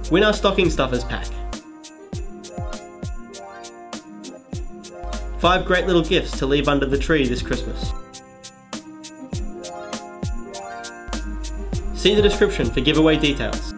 Win our stocking stuffers pack. 5 great little gifts to leave under the tree this Christmas. See the description for giveaway details.